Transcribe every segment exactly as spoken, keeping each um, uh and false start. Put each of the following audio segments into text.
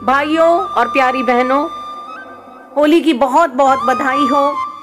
भाइयों और प्यारी बहनों, होली की बहुत बहुत बधाई हो।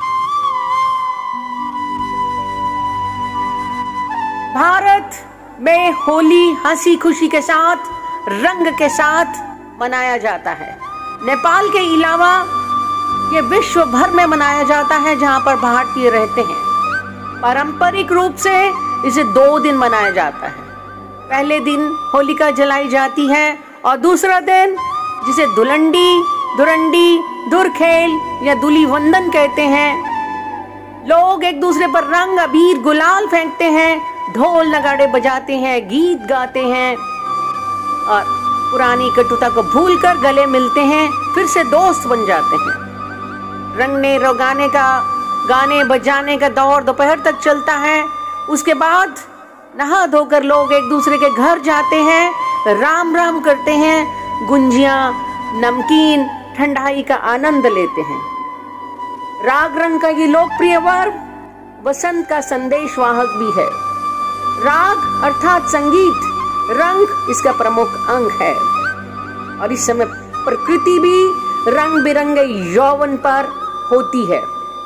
भारत में होली हंसी खुशी के साथ, रंग के साथ मनाया जाता है। नेपाल के अलावा ये विश्व भर में मनाया जाता है जहां पर भारतीय रहते हैं। पारंपरिक रूप से इसे दो दिन मनाया जाता है। पहले दिन होलिका जलाई जाती है और दूसरा दिन, जिसे दुलंडी, दुरंडी, दुरखेल या दुली वंदन कहते हैं, लोग एक दूसरे पर रंग, अबीर, गुलाल फेंकते हैं, ढोल नगाड़े बजाते हैं, गीत गाते हैं और पुरानी कटुता को भूलकर गले मिलते हैं, फिर से दोस्त बन जाते हैं। रंगने रोगाने का, गाने बजाने का दौर दोपहर तक चलता है। उसके बाद नहा धोकर लोग एक दूसरे के घर जाते हैं, राम राम करते हैं, गुंजियां, नमकीन, ठंडाई का आनंद लेते हैं। राग रंग का ये लोकप्रिय पर्व वसंत का संदेश वाहक भी है। राग अर्थात संगीत, रंग इसका प्रमुख अंग है और इस समय प्रकृति भी रंग बिरंगे यौवन पर होती है।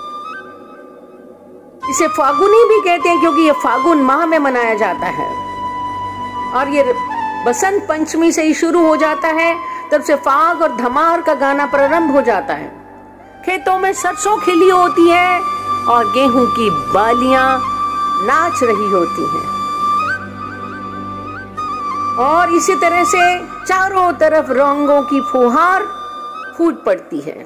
इसे फागुनी भी कहते हैं क्योंकि ये फागुन माह में मनाया जाता है और ये बसंत पंचमी से ही शुरू हो जाता है। तब से फाग और धमार का गाना प्रारंभ हो जाता है। खेतों में सरसों खिली होती है और गेहूं की बालियां नाच रही होती हैं और इसी तरह से चारों तरफ रंगों की फुहार फूट पड़ती है।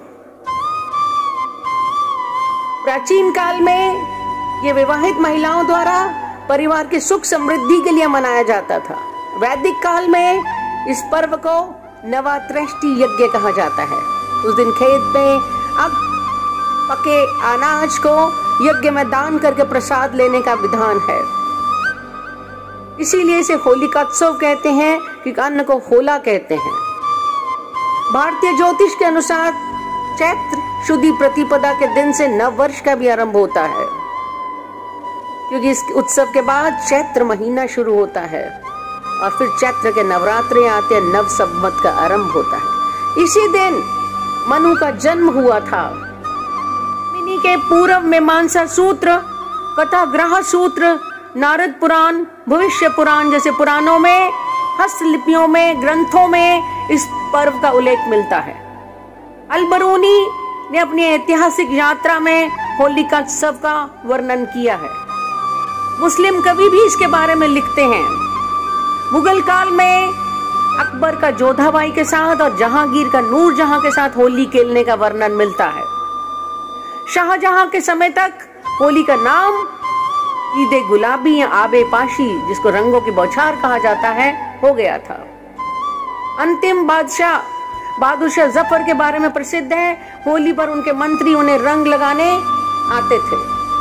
प्राचीन काल में ये विवाहित महिलाओं द्वारा परिवार की सुख समृद्धि के लिए मनाया जाता था। वैदिक काल में इस पर्व को नवात्रष्टि यज्ञ कहा जाता है। उस दिन खेत में अब पके अनाज को यज्ञ में दान करके प्रसाद लेने का विधान है। इसीलिए इसे होलिकोत्सव कहते हैं कि अन्न को होला कहते हैं। भारतीय ज्योतिष के अनुसार चैत्र शुद्धि प्रतिपदा के दिन से नव वर्ष का भी आरंभ होता है, क्योंकि इस उत्सव के बाद चैत्र महीना शुरू होता है और फिर चैत्र के नवरात्रे आते हैं, नव संवत का आरंभ होता है। इसी दिन मनु का जन्म हुआ था। मिनी के पूर्व में मानसा सूत्र, कथा ग्रह सूत्र, नारद पुराण, भविष्य पुराण जैसे पुराणों में, हस्तलिपियों में, ग्रंथों में इस पर्व का उल्लेख मिलता है। अलबरूनी ने अपनी ऐतिहासिक यात्रा में होलिका उत्सव का वर्णन किया है। मुस्लिम कवि भी इसके बारे में लिखते हैं। मुगल काल में अकबर का जोधाबाई के साथ और जहांगीर का नूरजहां के साथ होली खेलने का वर्णन मिलता है। शाहजहां के समय तक होली का नाम ईदे गुलाबी या आबे पाशी, जिसको रंगों की बौछार कहा जाता है, हो गया था। अंतिम बादशाह बहादुर शाह जफर के बारे में प्रसिद्ध है। होली पर उनके मंत्री उन्हें रंग लगाने आते थे।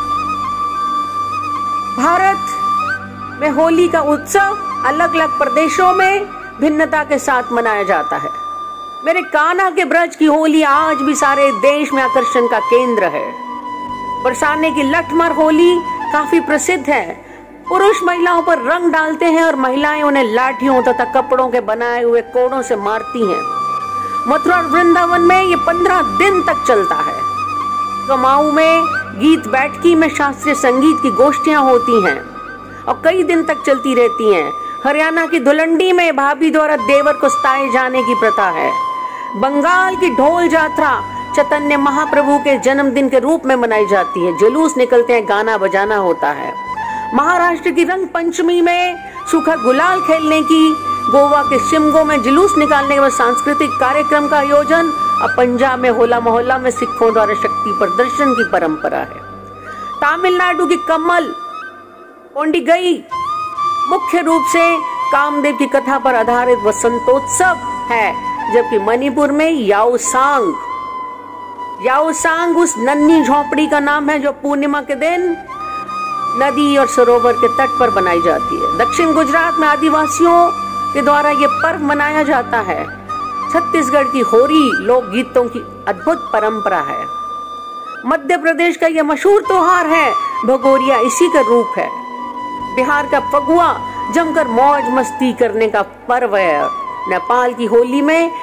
भारत में होली का उत्सव अलग अलग प्रदेशों में भिन्नता के साथ मनाया जाता है। मेरे कान्हा के ब्रज की होली आज भी सारे देश में आकर्षण का केंद्र है। बरसाने की लठमार होली काफी प्रसिद्ध है। पुरुष महिलाओं पर रंग डालते हैं और महिलाएं उन्हें लाठियों तथा कपड़ों के बनाए हुए कोड़ों से मारती हैं। मथुरा और वृंदावन में ये पंद्रह दिन तक चलता है। कमाऊ में गीत बैठकी में शास्त्रीय संगीत की गोष्ठियां होती हैं और कई दिन तक चलती रहती हैं। हरियाणा की धुलंडी में भाभी द्वारा देवर को सताए जाने की प्रथा है। बंगाल की ढोल यात्रा चैतन्य महाप्रभु के जन्मदिन के रूप में मनाई जाती है। जुलूस निकलते हैं, गाना बजाना होता है। महाराष्ट्र की रंग पंचमी में सूखा गुलाल खेलने की, गोवा के शिमगो में जुलूस निकालने के बाद सांस्कृतिक कार्यक्रम का आयोजन और पंजाब में होला मोहल्ला में सिखों द्वारा शक्ति प्रदर्शन की परंपरा है। तमिलनाडु की कम्मल पोंडिगई मुख्य रूप से कामदेव की कथा पर आधारित वसंतोत्सव है, जबकि मणिपुर में याओसांग याओसांग उस नन्ही झोपड़ी का नाम है जो पूर्णिमा के दिन नदी और सरोवर के तट पर बनाई जाती है। दक्षिण गुजरात में आदिवासियों के द्वारा ये पर्व मनाया जाता है। छत्तीसगढ़ की होरी लोकगीतों की अद्भुत परंपरा है। मध्य प्रदेश का यह मशहूर त्योहार है भगोरिया, इसी का रूप है। बिहार का फगुआ जमकर मौज मस्ती करने का पर्व है। नेपाल की होली में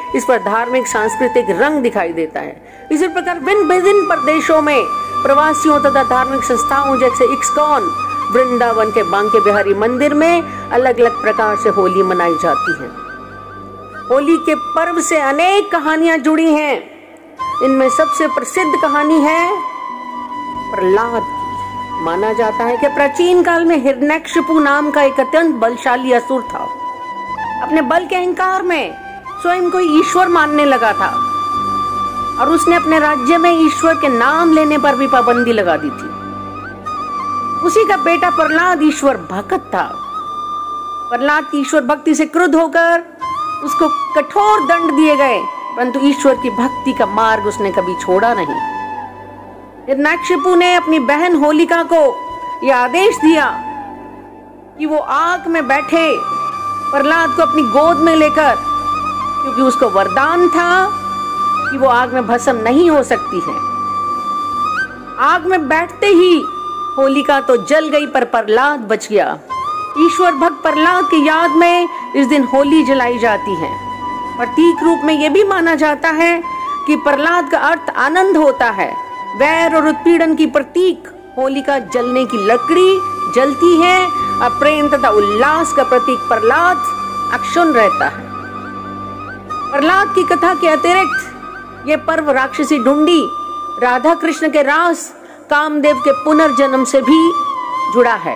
इस पर धार्मिक सांस्कृतिक रंग दिखाई देता है। इसी प्रकार भिन्न विभिन्न प्रदेशों में प्रवासियों तथा धार्मिक संस्थाओं जैसे इस्कॉन, वृंदावन के बांके बिहारी मंदिर में अलग अलग प्रकार से होली मनाई जाती है। होली के पर्व से अनेक कहानियां जुड़ी हैं। इनमें सबसे प्रसिद्ध कहानी है प्रहलाद की। माना जाता है कि प्राचीन काल में हिरण्यकशिपु नाम का एक अत्यंत बलशाली असुर था। अपने बल के अहंकार में स्वयं को ईश्वर मानने लगा था और उसने अपने राज्य में ईश्वर के नाम लेने पर भी पाबंदी लगा दी थी। उसी का बेटा प्रहलाद ईश्वर भक्त था। प्रहलाद की ईश्वर भक्ति से क्रुद्ध होकर उसको कठोर दंड दिए गए, परंतु ईश्वर की भक्ति का मार्ग उसने कभी छोड़ा नहीं। हिरण्यकशिपु ने अपनी बहन होलिका को यह आदेश दिया कि वो आग में बैठे प्रहलाद को अपनी गोद में लेकर, क्योंकि उसको वरदान था कि वो आग में भस्म नहीं हो सकती है। आग में बैठते ही होलिका तो जल गई, पर प्रहलाद बच गया। ईश्वर भक्त प्रहलाद की याद में इस दिन होली जलाई जाती है। प्रतीक रूप में यह भी माना जाता है कि प्रहलाद का अर्थ आनंद होता है। वैर और उत्पीड़न की प्रतीक होलिका जलने की लकड़ी जलती है और प्रेम तथा उल्लास का प्रतीक प्रहलाद अक्षुण्ण रहता है। प्रहलाद की कथा के अतिरिक्त ये पर्व राक्षसी ढूंढी, राधा कृष्ण के रास, कामदेव के पुनर्जन्म से भी जुड़ा है।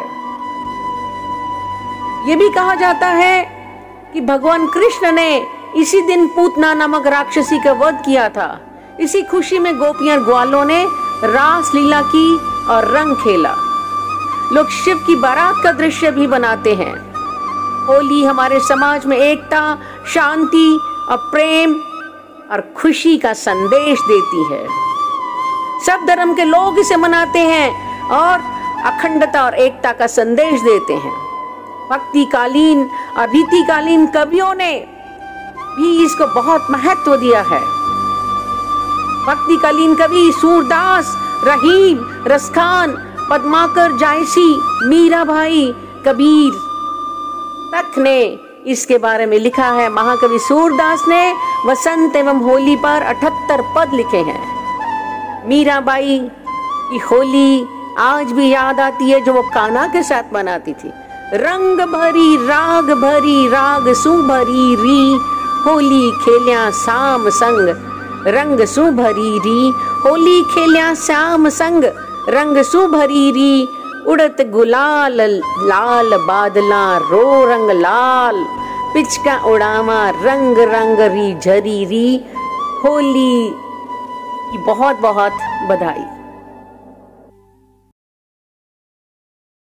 ये भी कहा जाता है कि भगवान कृष्ण ने इसी दिन पूतना नामक राक्षसी का वध किया था। इसी खुशी में गोपियां ग्वालों ने रास लीला की और रंग खेला। लोग शिव की बारात का दृश्य भी बनाते हैं। होली हमारे समाज में एकता, शांति और प्रेम और खुशी का संदेश देती है। सब धर्म के लोग इसे मनाते हैं और अखंडता और एकता का संदेश देते हैं। भक्तिकालीन और रीतिकालीन कवियों ने भी इसको बहुत महत्व दिया है। भक्तिकालीन कवि सूरदास, रहीम, रसखान, पद्माकर, जायसी, मीराबाई, कबीर तक ने इसके बारे में लिखा है। महाकवि सूरदास ने वसंत एवं होली पर अठहत्तर पद लिखे हैं। मीराबाई की होली आज भी याद आती है, जो वो कान्हा के साथ मनाती थी। रंग भरी राग भरी राग सु भरी री, होली खेलिया शाम संग रंग सु भरी री, होली खेलिया श्याम संग रंग सु भरी री, उड़त गुलाल लाल बादला रो रंग लाल, पिचका उड़ावा रंग रंग री झरी री। होली की बहुत बहुत बधाई।